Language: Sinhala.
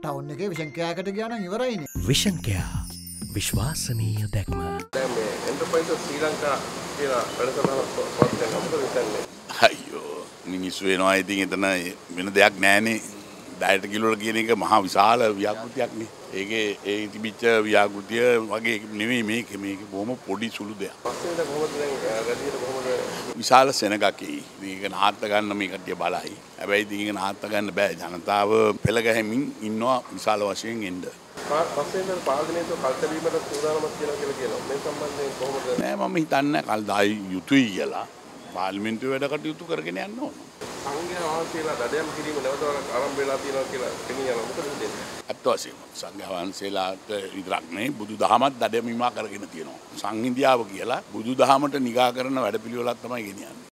ටවුන් එකේ විෂන් කෑකට ගියා නම් ඉවරයිනේ. විෂන් කෑ විශ්වාසනීය දැක්ම. දැන් මේ එන්ටර්ප්‍රයිස් ශ්‍රී ලංකා කියලා වැඩසටහන පවත් කරනවා මොකද හිතන්නේ? අයියෝ මිනිස්සු වෙනවා ඉතින් එතන වෙන දෙයක් නැහනේ. ඩයට් කිලෝල කියන එක මහා විශාල ව්‍යාපෘතියක්නේ. ඒකේ ඒ තිබිච්ච ව්‍යාපෘතිය වගේ නෙවෙයි මේක බොහොම පොඩි සුළු දෙයක්. පස්සේ ඉඳන් කොහොමද දැන් රැඳියට කොහොමද විශාල සෙනගක් එයි. මේක නාත්ත ගන්න මේ කට්ටිය බලයි. හැබැයි ඉතින් ඒක නාත්ත ගන්න බෑ. ජනතාව පෙළ ගැහෙමින් ඉන්නවා විශාල වශයෙන් එන්න. පස්සේ ඉඳන් පාර්ලිමේන්තුව කල්තැවීමට සූදානම්ක් කියනවා. මේ සම්බන්ධයෙන් කොහොමද? නෑ මම හිතන්නේ කල් දායි යුතුයි කියලා. පාර්ලිමේන්තුවේ වැඩ කටයුතු කරගෙන යන්න ඕන. සංඝයා වහන්සේලා දඩයම් කිරීම නැවතවරක් ආරම්භ වෙලා තියෙනවා කියලා පෙනී යනවා. මොකද හිතන්නේ? අත් වශයෙන්ම සංඝයා වහන්සේලාට විතරක් නෙවෙයි බුදුදහමත් දඩයම් හිමා කරගෙන තියෙනවා. සංහිඳියාව කියලා බුදුදහමට නිගා කරන වැඩපිළිවෙලක් තමයි ගෙනියන්නේ.